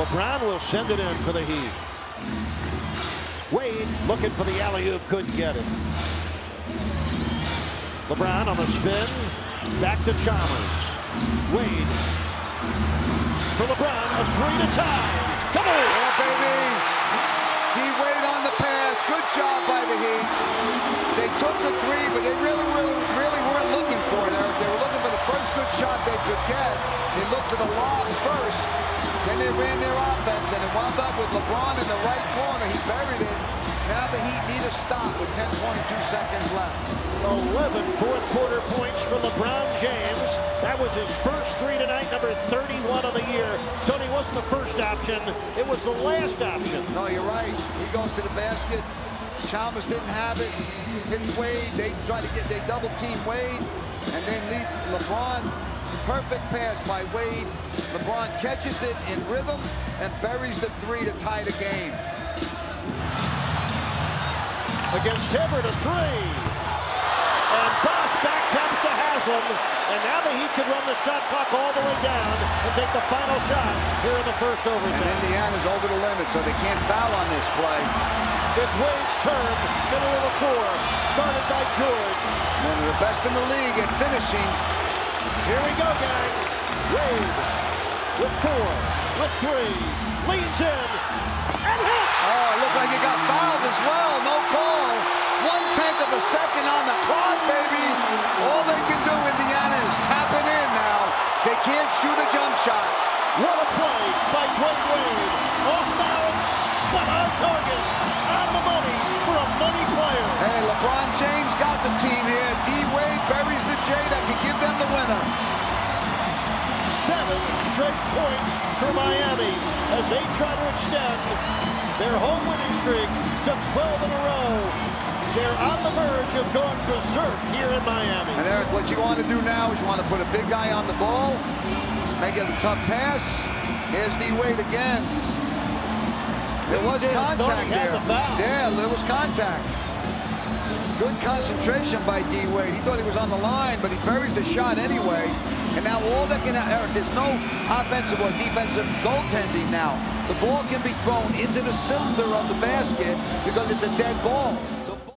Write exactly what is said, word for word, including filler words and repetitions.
LeBron will send it in for the Heat. Wade looking for the alley-oop, couldn't get it. LeBron on the spin, back to Chalmers. Wade for LeBron, a three to tie. Come on! Yeah, baby. He waited on the pass. Good job by the Heat. They took the three, but they really, really, really weren't looking for it, Eric. They were looking for the first good shot they could get. They looked for the lob first. Then they ran their offense, and it wound up with LeBron in the right corner. He buried it. Now the Heat need a stop with ten point two seconds left. eleven fourth quarter points for LeBron James. That was his first three tonight, number thirty-one of the year. Tony wasn't the first option. It was the last option. No, you're right. He goes to the basket. Chalmers didn't have it. Hits Wade. They try to get, they double team Wade. And then lead LeBron. Perfect pass by Wade. LeBron catches it in rhythm and buries the three to tie the game. Against Hibbert, a three. And Bosh back taps to Haslam. And now the Heat can run the shot clock all the way down and take the final shot here in the first overtime. And Indiana's over the limit, so they can't foul on this play. It's Wade's turn, middle of the floor, guarded by George. One of the best in the league at finishing. Here we go, gang. Wade with four, with three, leads in, and hits. Oh, it looked like he got fouled as well. No call. One-tenth of a second on the clock, baby. All they can do, Indiana, is tap it in now. They can't shoot a jump shot. What a play by Dwyane Wade. Off balance, but on target. On the money for a money player. Hey, LeBron James got the team here. D. Wade buries the J that could give them the winner. Seven straight points for Miami as they try to extend their home winning streak to twelve in a row. They're on the verge of going berserk here in Miami. And Eric, what you want to do now is you want to put a big guy on the ball, make it a tough pass. Here's D. Wade again. There was contact there. Yeah, there was contact. Good concentration by D. Wade. He thought he was on the line, but he buries the shot anyway. And now all that can, Eric, there's no offensive or defensive goaltending now. The ball can be thrown into the cylinder of the basket because it's a dead ball.